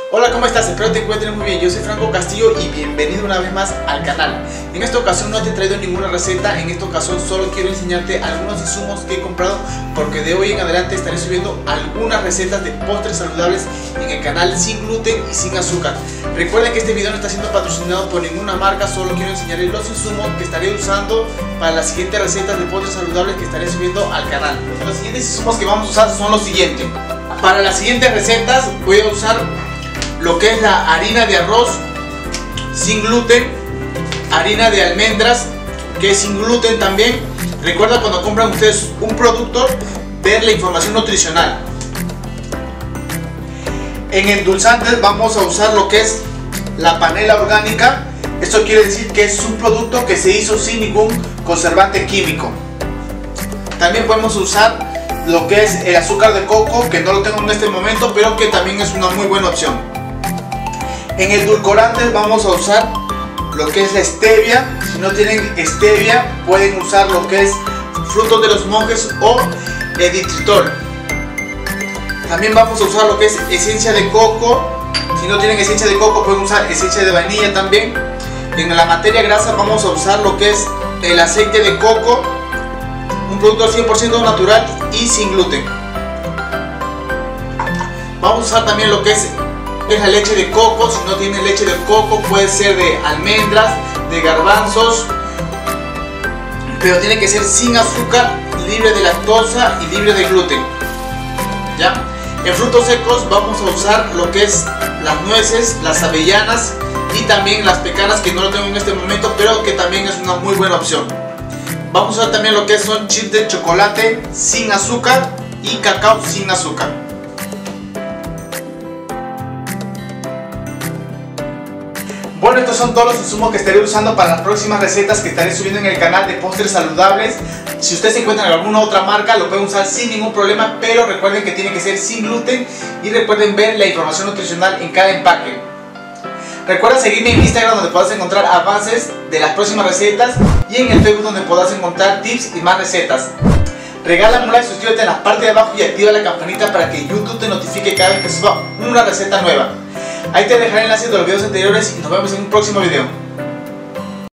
Hola, ¿cómo estás? Espero te encuentres muy bien. Yo soy Franco Castillo y bienvenido una vez más al canal. En esta ocasión no te he traído ninguna receta. En esta ocasión solo quiero enseñarte algunos insumos que he comprado, porque de hoy en adelante estaré subiendo algunas recetas de postres saludables en el canal sin gluten y sin azúcar. Recuerden que este video no está siendo patrocinado por ninguna marca, solo quiero enseñarles los insumos que estaré usando para las siguientes recetas de postres saludables que estaré subiendo al canal. Los siguientes insumos que vamos a usar son los siguientes. Para las siguientes recetas voy a usar lo que es la harina de arroz sin gluten, harina de almendras que es sin gluten también. Recuerda, cuando compran ustedes un producto, ver la información nutricional. En endulzantes vamos a usar lo que es la panela orgánica. Esto quiere decir que es un producto que se hizo sin ningún conservante químico. También podemos usar lo que es el azúcar de coco, que no lo tengo en este momento, pero que también es una muy buena opción. En edulcorantes vamos a usar lo que es la stevia. Si no tienen stevia, pueden usar lo que es frutos de los monjes o eritritol. También vamos a usar lo que es esencia de coco. Si no tienen esencia de coco, pueden usar esencia de vainilla también. En la materia grasa vamos a usar lo que es el aceite de coco, un producto 100% natural y sin gluten. Vamos a usar también lo que es la leche de coco. Si no tienen leche de coco, puede ser de almendras, de garbanzos, pero tiene que ser sin azúcar, libre de lactosa y libre de gluten. ¿Ya? En frutos secos vamos a usar lo que es las nueces, las avellanas y también las pecanas, que no lo tengo en este momento, pero que también es una muy buena opción. Vamos a usar también lo que son chips de chocolate sin azúcar y cacao sin azúcar. Bueno, estos son todos los insumos que estaré usando para las próximas recetas que estaré subiendo en el canal de postres saludables. Si ustedes se encuentran en alguna otra marca, lo pueden usar sin ningún problema, pero recuerden que tiene que ser sin gluten y recuerden ver la información nutricional en cada empaque. Recuerda seguirme en Instagram, donde podrás encontrar avances de las próximas recetas, y en el Facebook, donde podrás encontrar tips y más recetas. Regálame un like, suscríbete en la parte de abajo y activa la campanita para que YouTube te notifique cada vez que suba una receta nueva. Ahí te dejaré enlaces de los videos anteriores y nos vemos en un próximo video.